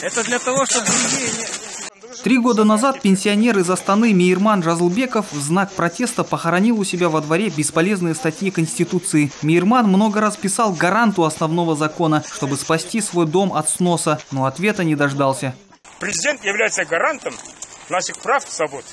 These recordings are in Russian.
Это для того, чтобы другие не... 3 года назад пенсионер из Астаны Мейирман Жазылбеков в знак протеста похоронил у себя во дворе бесполезные статьи Конституции. Мейирман много раз писал гаранту основного закона, чтобы спасти свой дом от сноса, но ответа не дождался. Президент является гарантом наших прав и свобод.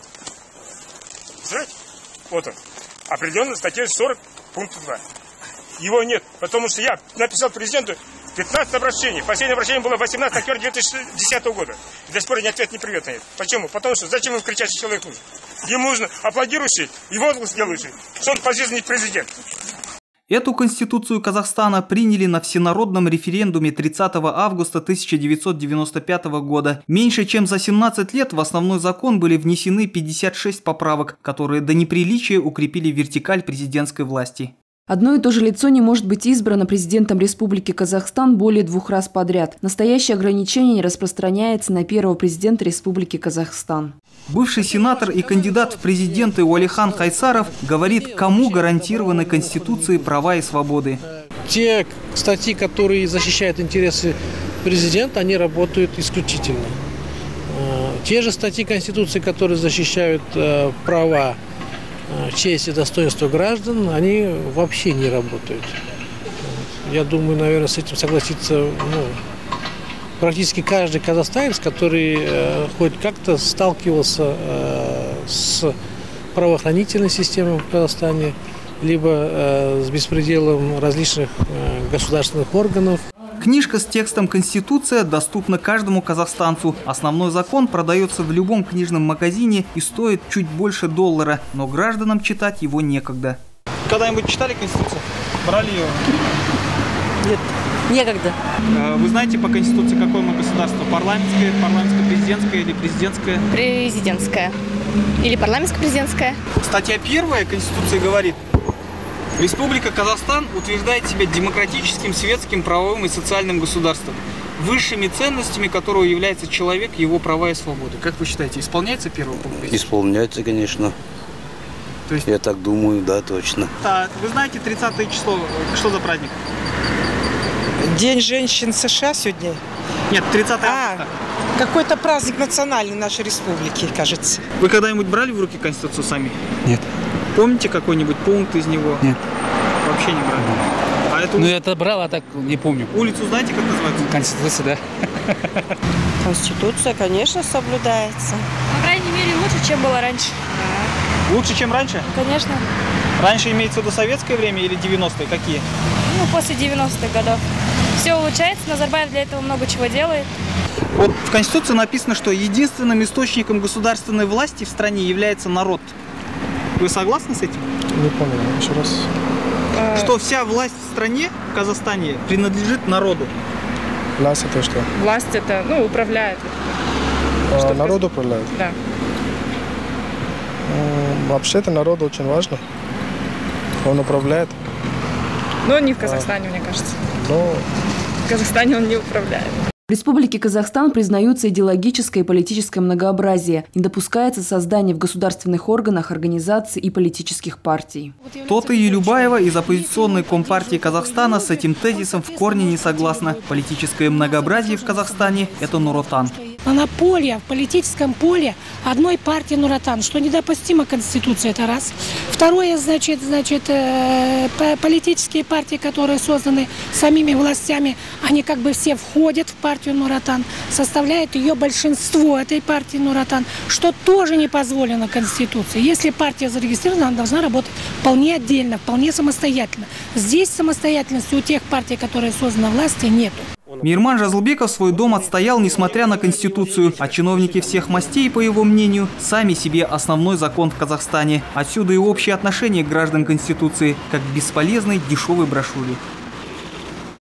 Вот он. Определенно статьей 40 пункт 2. Его нет, потому что я написал президенту 15 обращений. Последнее обращение было 18 октября 2010 года. До сих пор ни ответ, ни привета нет. Почему? Потому что зачем ему кричащий человек нужен? Ему нужно аплодирующий и возглас делающий, что он пожизненный президент. Эту Конституцию Казахстана приняли на всенародном референдуме 30 августа 1995 года. Меньше чем за 17 лет в основной закон были внесены 56 поправок, которые до неприличия укрепили вертикаль президентской власти. Одно и то же лицо не может быть избрано президентом Республики Казахстан более 2 раз подряд. Настоящее ограничение не распространяется на первого президента Республики Казахстан. Бывший сенатор и кандидат в президенты Уалихан Хайсаров говорит, кому гарантированы Конституцией права и свободы. Те статьи, которые защищают интересы президента, они работают исключительно. Те же статьи Конституции, которые защищают права, честь и достоинство граждан, они вообще не работают. Я думаю, наверное, с этим согласится практически каждый казахстанец, который хоть как-то сталкивался с правоохранительной системой в Казахстане, либо с беспределом различных государственных органов. Книжка с текстом «Конституция» доступна каждому казахстанцу. Основной закон продается в любом книжном магазине и стоит чуть больше $1, но гражданам читать его некогда. Когда-нибудь читали Конституцию? Брали ее? Нет, некогда. Вы знаете по Конституции, какое мы государство? Парламентское, парламентско-президентское или президентское? Президентское. Или парламентско-президентское. Статья 1 Конституции говорит: Республика Казахстан утверждает себя демократическим, светским, правовым и социальным государством, высшими ценностями которого является человек, его права и свободы. Как вы считаете, исполняется первый пункт? Исполняется, конечно. То есть... Я так думаю, да, точно. Вы знаете 30 число, что за праздник? День женщин США сегодня? Нет, 30 августа. Какой-то праздник национальный нашей республики, кажется. Вы когда-нибудь брали в руки Конституцию сами? Нет. Помните какой-нибудь пункт из него? Нет. Вообще не брали? А эту... Ну, я это брал, а так не помню. Улицу знаете, как называется? Конституция, да. Конституция, конечно, соблюдается. По крайней мере, лучше, чем было раньше. Лучше, чем раньше? Конечно. Раньше имеется в виду советское время или 90-е? Какие? Ну, после 90-х годов. Все улучшается, Назарбаев для этого много чего делает. Вот в Конституции написано, что единственным источником государственной власти в стране является народ. Вы согласны с этим? Не понял, еще раз. Что вся власть в стране, в Казахстане, принадлежит народу. Власть это что? Власть это, управляет. Народ управляет? Да. Вообще-то народу очень важно. Он управляет. Но не в Казахстане, мне кажется. Но... В Казахстане он не управляет. В Республике Казахстан признаются идеологическое и политическое многообразие. Не допускается создание в государственных органах организаций и политических партий. Тота Елюбаева из оппозиционной Компартии Казахстана с этим тезисом в корне не согласна. Политическое многообразие в Казахстане – это Нур-Отан. Монополия в политическом поле одной партии Нур-Отан, что недопустимо Конституция, это раз. Второе, значит, политические партии, которые созданы самими властями, они как бы все входят в партию Нур-Отан, составляет ее большинство этой партии Нур-Отан, что тоже не позволено Конституцией. Если партия зарегистрирована, она должна работать вполне отдельно, вполне самостоятельно. Здесь самостоятельности у тех партий, которые созданы власти, нету. Мейирман Жазылбеков свой дом отстоял, несмотря на Конституцию, а чиновники всех мастей, по его мнению, сами себе основной закон в Казахстане. Отсюда и общее отношение к гражданам Конституции, как к бесполезной дешевой брошюре.